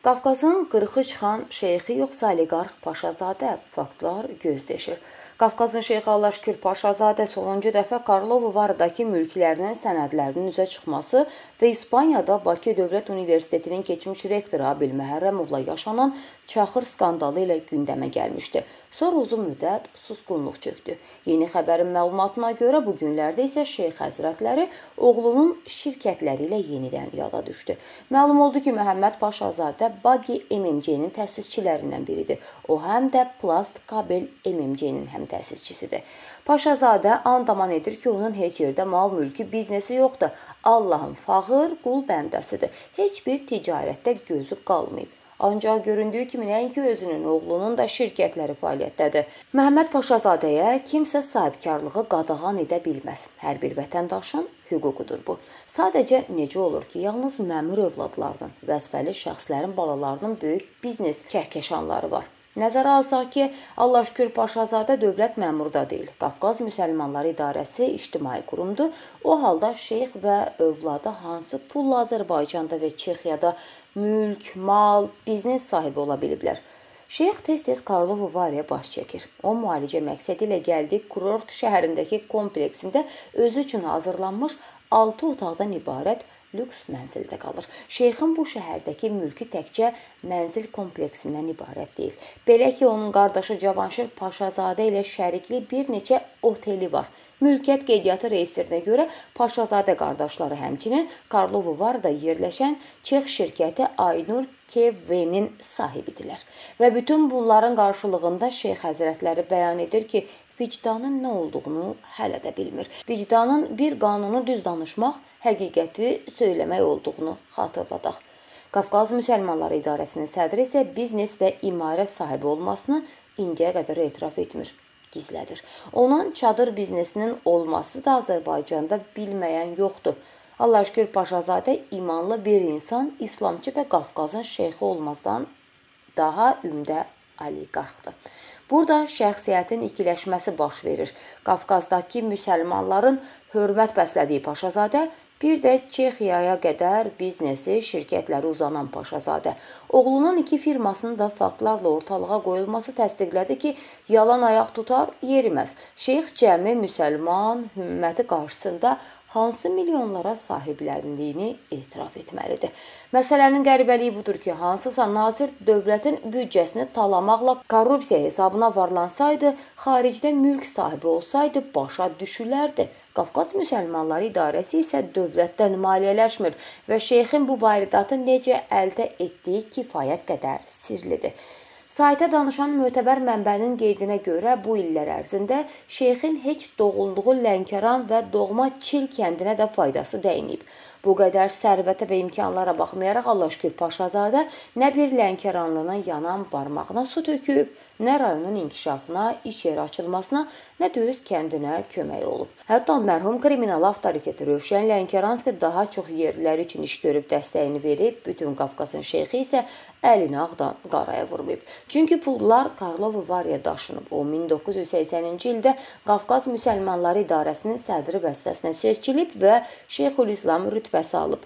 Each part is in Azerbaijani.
Qafqazın qırxı çıxan şeyxi yoxsa oliqarx Paşazadə faktlar gözləşir. Qafqazın şeyxi Allahşükür Paşazadə sonuncu dəfə Karlovu Varıdakı mülklərinin sənədlərinin üzə çıxması və İspaniyada Bakı Dövlət Universitetinin keçmiş rektoru Abil Məhərrəmovla yaşanan çaxır skandalı ilə gündəmə gəlmişdi. Sonra uzun müddət susqunluq çökdü. Yeni xəbərin məlumatına görə bu günlərdə isə Şeyx Həzrətləri oğlunun şirkətləri ilə yenidən yada düşdü. Məlum oldu ki, Məhəmməd Paşazadə Bagi MMC-nin təsisçilərindən biridir. O həm də Plast Kabel MMC-nin həm təsisçisidir. Paşazadə andaman edir ki, onun heç yerdə mal, mülkü, biznesi yoxdur. Allahın fağır qul bəndəsidir. Heç bir ticarətdə gözü qalmayıb. Ancaq göründüyü kimi nəinki özünün, oğlunun da şirkətləri fəaliyyətdədir. Məhəmməd Paşazadəyə kimsə sahibkarlığı qadağan edə bilməz. Hər bir vətəndaşın hüququdur bu. Sadəcə necə olur ki, yalnız məmur övladlarının, vəzifəli şəxslərin balalarının böyük biznes kəhkəşanları var. Nəzərə alsaq ki, Allahşükür Paşazadə dövlət məmuru da deyil. Qafqaz Müsəlmanları İdarəsi ictimai qurumdur. O halda şeyx və övladı hansı pulla Azərbaycanda və Çexiyada mülk, mal, biznes sahibi ola biliblər? Şeyx tez-tez Karlovu Varıya baş çəkir. O, müalicə məqsədi ilə gəldiyi kurort şəhərindəki kompleksində özü üçün hazırlanmış 6 otaqdan ibarət lüks mənzildə qalır. Şeyxin bu şəhərdəki mülkü təkcə mənzil kompleksindən ibarət deyil. Belə ki, onun qardaşı Cavanşir Paşazadə ilə şərikli bir neçə oteli var. Mülkiyyət qeydiyyatı reyestrinə görə Paşazadə qardaşları həmçinin Karlovu Varıda yerləşən Çex şirkəti Aynur KV-nin sahibidirlər. Və bütün bunların qarşılığında Şeyx Həzrətləri bəyan edir ki, vicdanın nə olduğunu hələ də bilmir. Vicdanın bir qanunu düz danışmaq, həqiqəti söyləmək olduğunu xatırladaq. Qafqaz Müsəlmanları İdarəsinin sədri isə biznes və imarət sahibi olmasını indiyə qədər etiraf etmir, gizlədir. Onun çadır biznesinin olması da Azərbaycanda bilməyən yoxdur. Allahşükür Paşazadə imanlı bir insan, İslamçı və Qafqazın şeyxi olmazdan daha ümdə oliqarxdır. Burada şəxsiyyətin ikiləşməsi baş verir. Qafqazdakı müsəlmanların hörmət bəslədiyi Paşazadə, bir də Çexiyaya qədər biznesi, şirkətləri uzanan Paşazadə. Oğlunun 2 firmasının da faktlarla ortalığa qoyulması təsdiqlədi ki, yalan ayaq tutar, yeriməz. Şeyx cəmi müsəlman hümməti qarşısında hansı milyonlara sahiblərliyini etiraf etməlidir. Məsələnin qəribəliyi budur ki, hansısa nazir dövlətin büdcəsini talamaqla korrupsiya hesabına varlansaydı, xaricdə mülk sahibi olsaydı başa düşülərdi. Qafqaz Müsəlmanları İdarəsi isə dövlətdən maliyyələşmir və şeyxin bu varidatı necə əldə etdiyi kifayət qədər sirlidir. Saytə danışan mötəbər mənbənin qeydinə görə bu illər ərzində şeyxin heç doğulduğu Lənkəran və doğma Çil kəndinə də faydası dəyməyib. Bu qədər sərvətə və imkanlara baxmayaraq Allahşükür Paşazadə nə bir Lənkəranlının yanan barmağına su töküb, nə rayonun inkişafına, iş yeri açılmasına, nə də öz kəndinə kömək olub. Hətta mərhum kriminal avtoriteti Rövşən Lənkəranski daha çox yerlər üçün iş görüb dəstəyini verib, bütün Qafqazın şeyxi isə əlini ağdan qaraya vurmayıb. Çünki pullar Karlovu Varıya daşınıb. O, 1980-ci ildə Qafqaz Müsəlmanları İdarəsinin sədri vəzifəsinə seçilib və Şeyxülislam rütbəsi alıb.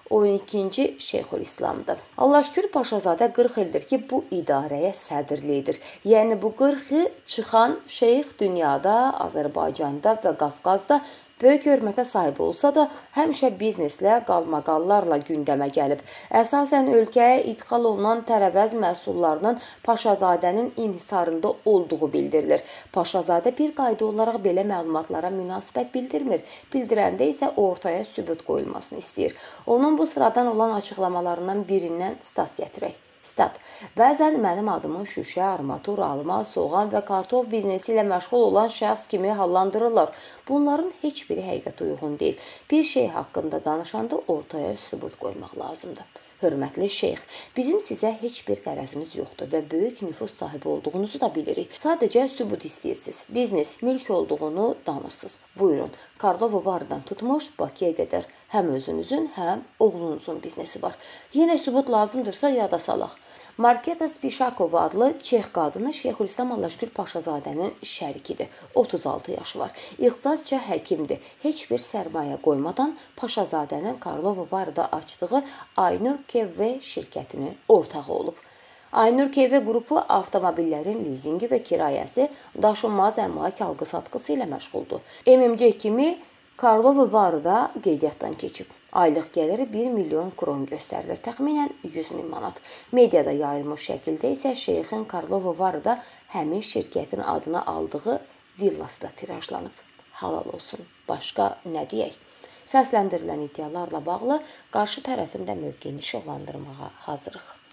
12-ci Şeyxülislamdır. Allahşükür Paşazadə 40 ildir ki, bu idarəyə sədrliyidir. Yəni, bu 40-ı çıxan şeyx dünyada, Azərbaycanda və Qafqazda böyük hörmətə sahib olsa da, həmişə bizneslə, qalmaqallarla gündəmə gəlib. Əsasən ölkəyə idxal olunan tərəvəz məhsullarının Paşazadənin inhisarında olduğu bildirilir. Paşazadə bir qayda olaraq belə məlumatlara münasibət bildirmir. Bildirəndə isə ortaya sübut qoyulmasını istəyir. Onun bu sıradan olan açıqlamalarından birindən stat gətirək. Stat. Bəzən mənim adımın şüşə, armatur, alma, soğan və kartof biznesi ilə məşğul olan şəxs kimi hallandırırlar. Bunların heç biri həqiqətə uyğun deyil. Bir şey haqqında danışanda ortaya sübut qoymaq lazımdır. Hörmətli şeyx, bizim sizə heç bir qərəzimiz yoxdur və böyük nüfus sahibi olduğunuzu da bilirik. Sadəcə sübut istəyirsiniz. Biznes, mülk olduğunu danırsınız. Buyurun, Karlovu Varıdan tutmuş Bakıya qədər həm özünüzün, həm oğlunuzun biznesi var. Yenə sübut lazımdırsa yada salaq. Marketa Spişakova adlı Çex qadını Şeyxülislam Allahşükür Paşazadənin şərikidir. 36 yaşı var. İxtisasca həkimdir. Heç bir sərmayə qoymadan Paşazadənin Karlova Varda açdığı Aynur KV şirkətinin ortağı olub. Aynur KV qrupu avtomobillərin lizingi və kirayəsi, daşınmaz əmlak alqı-satqısı ilə məşğuldur. MMC kimi Karlova Varda qeydiyyatdan keçib. Aylıq gəliri 1 milyon kron göstərilir, təxminən 100 min manat. Mediada yayılmış şəkildə isə Şeyxin Karlova Varda həmin şirkətin adını aldığı villası da tirajlanıb. Halal olsun. Başqa nə deyək? Səsləndirilən iddialarla bağlı qarşı tərəfin də mövqeyini işıqlandırmağa hazırıq.